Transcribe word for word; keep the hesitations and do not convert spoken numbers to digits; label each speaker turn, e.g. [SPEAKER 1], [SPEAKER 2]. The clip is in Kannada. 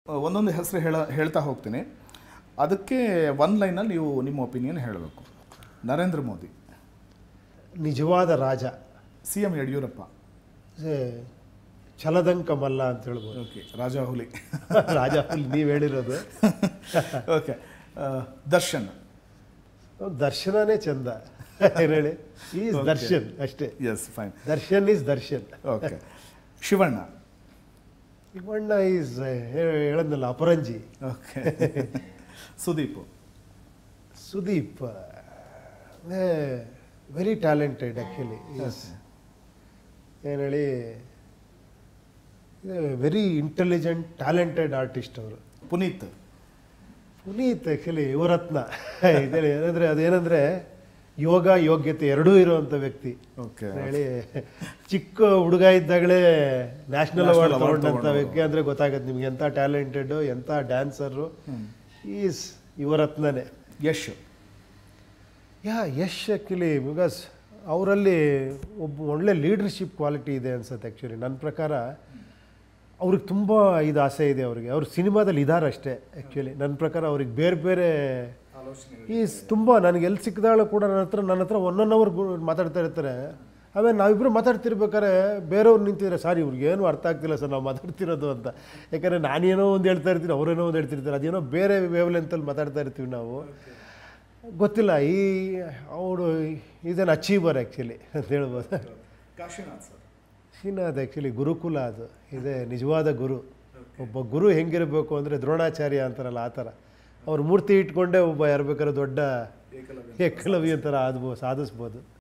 [SPEAKER 1] ಒಂದೊಂದು ಹೆಸರು ಹೇಳ ಹೇಳ್ತಾ ಹೋಗ್ತೀನಿ, ಅದಕ್ಕೆ ಒನ್ ಲೈನಲ್ಲಿ ನೀವು ನಿಮ್ಮ ಒಪಿನಿಯನ್ ಹೇಳಬೇಕು. ನರೇಂದ್ರ ಮೋದಿ
[SPEAKER 2] ನಿಜವಾದ ರಾಜ.
[SPEAKER 1] ಸಿ ಎಂ ಯಡಿಯೂರಪ್ಪ
[SPEAKER 2] ಛಲದಂಕ ಮಲ್ಲ ಅಂತ ಹೇಳ್ಬೋದು.
[SPEAKER 1] ಓಕೆ, ರಾಜಾ ಹುಲಿ.
[SPEAKER 2] ರಾಜಾ ಹುಲಿ ನೀವು ಹೇಳಿರೋದು.
[SPEAKER 1] ಓಕೆ, ದರ್ಶನ್.
[SPEAKER 2] ದರ್ಶನನೇ ಚಂದ ಏನು ಹೇಳಿ, ಈಸ್ ದರ್ಶನ್ ಅಷ್ಟೇ.
[SPEAKER 1] Yes, fine.
[SPEAKER 2] Darshan is Darshan.
[SPEAKER 1] Okay. Shivanna.
[SPEAKER 2] Shivanna is ಹೇಳದ್ನಲ್ಲ ಅಪರಂಜಿ.
[SPEAKER 1] Okay. Sudeep.
[SPEAKER 2] Sudeep very talented actually. ಏನು ಹೇಳಿ, ವೆರಿ ಇಂಟೆಲಿಜೆಂಟ್ ಟ್ಯಾಲೆಂಟೆಡ್ ಆರ್ಟಿಸ್ಟ್ ಅವರು.
[SPEAKER 1] ಪುನೀತ್.
[SPEAKER 2] ಪುನೀತ್ ಆ್ಯಕ್ಚುಲಿ ಯುವರತ್ನ. ಇದೇ ಏನಂದರೆ ಅದೇನೆಂದರೆ ಯೋಗ ಯೋಗ್ಯತೆ ಎರಡೂ ಇರುವಂಥ ವ್ಯಕ್ತಿ.
[SPEAKER 1] ಓಕೆ.
[SPEAKER 2] ಹೇಳಿ ಚಿಕ್ಕ ಹುಡುಗ ಇದ್ದಾಗಲೇ ನ್ಯಾಷನಲ್ ಅವಾರ್ಡ್ ತಗೊಂಡಂಥ ವ್ಯಕ್ತಿ ಅಂದರೆ ಗೊತ್ತಾಗುತ್ತೆ ನಿಮ್ಗೆ ಎಂಥ ಟ್ಯಾಲೆಂಟೆಡು, ಎಂಥ ಡ್ಯಾನ್ಸರು. ಈಸ್ ಯುವರತ್ನನೇ.
[SPEAKER 1] Yash.
[SPEAKER 2] Yeah Yash actually because ಅವರಲ್ಲಿ ಒಬ್ಬ ಒಳ್ಳೆ ಲೀಡರ್ಶಿಪ್ ಕ್ವಾಲಿಟಿ ಇದೆ ಅನ್ಸುತ್ತೆ. ಆ್ಯಕ್ಚುಲಿ ನನ್ನ ಪ್ರಕಾರ ಅವ್ರಿಗೆ ತುಂಬ ಇದು ಆಸೆ ಇದೆ ಅವ್ರಿಗೆ. ಅವ್ರು ಸಿನಿಮಾದಲ್ಲಿ ಇದ್ದಾರೆ ಅಷ್ಟೇ. ಆ್ಯಕ್ಚುಲಿ ನನ್ನ ಪ್ರಕಾರ ಅವ್ರಿಗೆ ಬೇರೆ ಬೇರೆ ಈಸ್ ತುಂಬ ನನಗೆ ಎಲ್ಲಿ ಸಿಕ್ಕಿದಾಳು ಕೂಡ ನನ್ನ ಹತ್ರ ನನ್ನ ಹತ್ರ ಒನ್ ಒನ್ ಅವರ್ ಮಾತಾಡ್ತಾ ಇರ್ತಾರೆ. ಆಮೇಲೆ ನಾವಿಬ್ಬರು ಮಾತಾಡ್ತಿರ್ಬೇಕಾದ್ರೆ ಬೇರೆಯವ್ರು ನಿಂತಿದ್ರೆ, ಸಾರ್ ಇವ್ರಿಗೆ ಏನೂ ಅರ್ಥ ಆಗ್ತಿಲ್ಲ ಸರ್ ನಾವು ಮಾತಾಡ್ತಿರೋದು ಅಂತ. ಯಾಕಂದರೆ ನಾನೇನೋ ಒಂದು ಹೇಳ್ತಾ ಇರ್ತೀನಿ, ಅವರೇನೋ ಒಂದು ಹೇಳ್ತಿರ್ತಾರೆ, ಅದೇನೋ ಬೇರೆ ವೇವ್ ಲೆಂತಲ್ಲಿ ಮಾತಾಡ್ತಾ ಇರ್ತೀವಿ ನಾವು. ಗೊತ್ತಿಲ್ಲ, ಈ ಅವರು ಇದನ್ನು ಅಚೀವರ್ ಆ್ಯಕ್ಚುಲಿ ಅಂತ ಹೇಳ್ಬೋದು.
[SPEAKER 1] ಕಾಶಿನಾಥ್ ಸರ್.
[SPEAKER 2] ಶ್ರೀನಾಥ್ ಆ್ಯಕ್ಚುಲಿ ಗುರುಕುಲ, ಅದು ಇದೆ ನಿಜವಾದ ಗುರು. ಒಬ್ಬ ಗುರು ಹೆಂಗಿರಬೇಕು ಅಂದರೆ ದ್ರೋಣಾಚಾರ್ಯ ಅಂತಾರಲ್ಲ ಆ ಥರ. ಅವ್ರ ಮೂರ್ತಿ ಇಟ್ಕೊಂಡೇ ಒಬ್ಬ ಯಾರು ಬೇಕಾದ್ರೆ ದೊಡ್ಡ ಏಕಲವ್ಯ ಥರ ಆದ್ಬೋದು, ಸಾಧಿಸ್ಬೋದು.